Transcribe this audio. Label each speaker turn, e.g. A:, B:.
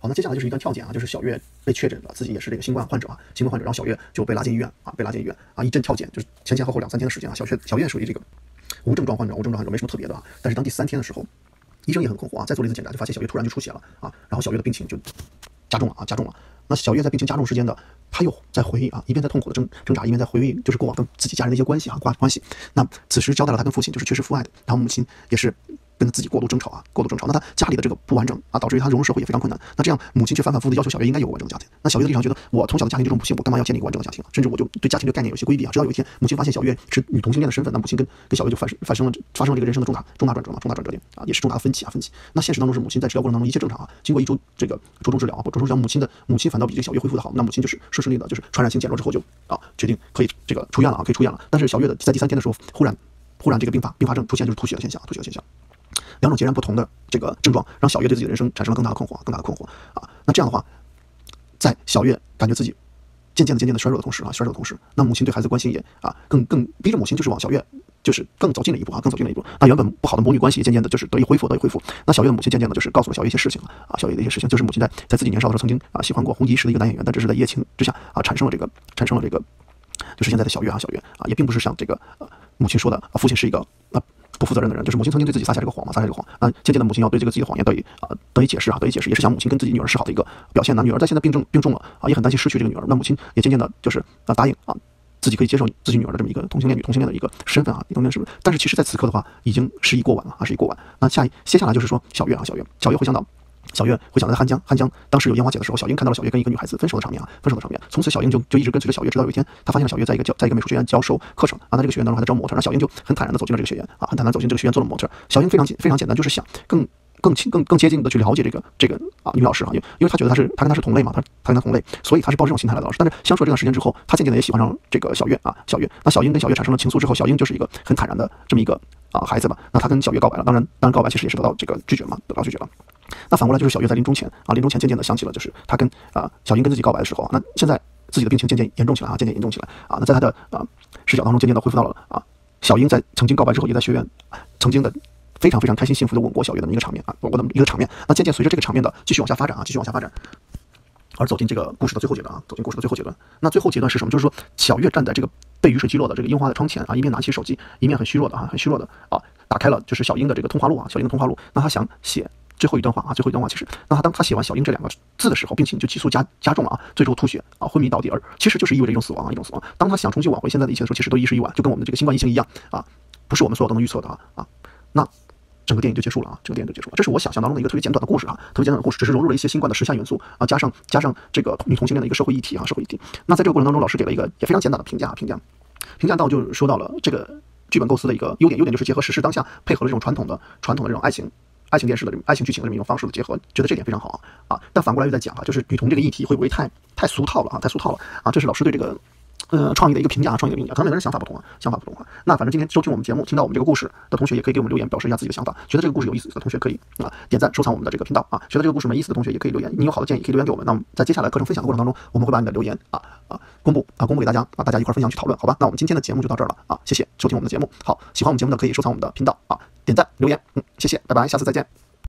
A: 好，那接下来就是一段跳剪啊，就是小月被确诊了，自己也是这个新冠患者啊，新冠患者，然后小月就被拉进医院啊，一阵跳剪，就是前后2、3天的时间啊，小月属于这个无症状患者没什么特别的啊，但是当第3天的时候，医生也很恐慌啊，再做了一次检查，就发现小月突然就出血了啊，然后小月的病情就加重了。那小月在病情加重时间的，她又在回忆啊，一边在痛苦的挣扎，一边在回忆就是过往跟自己家人的一些关系啊，关系。那此时交代了她跟父亲就是缺失父爱的，然后母亲也是跟自己过度争吵。那他家里的这个不完整啊，导致于他融入社会也非常困难。那这样母亲却反反复复的要求小月应该有个完整的家庭。那小月的立场觉得，我从小的家庭这种不幸，我干嘛要建立一个完整的家庭？甚至我就对家庭这个概念有些规避啊。直到有一天，母亲发现小月是女同性恋的身份，那母亲跟小月就发生了这个人生的重大转折点啊，也是重大的分歧。那现实当中是母亲在治疗过程当中一切正常啊，经过1周这个着重治疗，母亲反倒比这个小月恢复的好。那母亲就是顺利的，就是传染性减弱之后就决定可以这个出院了。但是小月在第3天的时候，忽然这个并发症出现，就是吐血的现象。2种截然不同的这个症状，让小月对自己的人生产生了更大的困惑啊。那这样的话，在小月感觉自己渐渐的衰弱的同时，那母亲对孩子的关心也更逼着母亲就是往小月就是更走近了一步。那原本不好的母女关系也渐渐的就是得以恢复。那小月的母亲渐渐的就是告诉了小月一些事情就是母亲在自己年少的时候曾经喜欢过红极一时的一个男演员，但只是在一夜情之下产生了这个就是现在的小月也并不是像这个母亲说的父亲是一个不负责任的人，就是母亲曾经对自己撒下这个谎。渐渐的母亲要对这个自己的谎言得以解释，也是想母亲跟自己女儿示好的一个表现。那女儿在现在病重了也很担心失去这个女儿，那母亲也渐渐的就是答应自己可以接受自己女儿的这么一个同性恋的一个身份但是其实在此刻的话已经时已过晚了。那接下来就是说小月回想到在汉江当时有烟花节的时候，小英看到了小月跟一个女孩子分手的场面。从此小英就一直跟随着小月，直到有一天她发现了小月在一个美术学院教授课程那这个学院当中还在招模特，那小英就很坦然的走进了这个学院做了模特。小英非常简单，就是想更接近的去了解这个女老师因为她觉得她跟她是同类嘛，她跟她同类，所以她是抱着这种心态来的老师。但是相处了这段时间之后，她渐渐的也喜欢上这个小月。那小英跟小月产生了情愫之后，小英就是一个很坦然的这么一个孩子吧。那她跟小月告白了，当然告白其实也是得到这个拒绝了。那反过来就是小月在临终前渐渐的想起了，就是她跟小英跟自己告白的时候，那现在自己的病情渐渐严重起来那在她的视角当中渐渐的恢复到了小英在曾经告白之后，也在学院曾经的非常开心幸福的吻过小月的一个场面那渐渐随着这个场面的继续往下发展而走进这个故事的最后阶段那最后阶段是什么？就是说小月站在这个被雨水击落的这个樱花的窗前一面拿起手机，一面很虚弱的打开了就是小英的这个通话录那他想写最后一段话其实那当他写完小英这2个字的时候，病情就急速加重了最后吐血昏迷倒地，而其实就是意味着一种死亡。当他想重新挽回现在的一切的时候，其实都为时已晚，就跟我们的这个新冠疫情一样不是我们所有都能预测的那整个电影就结束了这是我想象当中的一个特别简短的故事只是融入了一些新冠的时下元素加上这个女同性恋的一个社会议题。那在这个过程当中，老师给了一个也非常简短的评价到就说到了这个剧本构思的一个优点就是结合时事当下，配合了这种传统的这种爱情电视的爱情剧情的这么一种方式的结合，觉得这点非常好但反过来又在讲就是女同这个议题会不会太俗套了这是老师对这个创意的一个评价，可能每个人想法不同那反正今天收听我们节目，听到我们这个故事的同学，也可以给我们留言，表示一下自己的想法。觉得这个故事有意思的同学，可以点赞收藏我们的这个频道觉得这个故事没意思的同学，也可以留言。你有好的建议，可以留言给我们。那么在接下来课程分享的过程当中，我们会把你的留言公布给大家大家一块分享去讨论，好吧？那我们今天的节目就到这儿了谢谢收听我们的节目。好，喜欢我们节目的可以收藏我们的频道点赞留言，谢谢，拜拜，下次再见。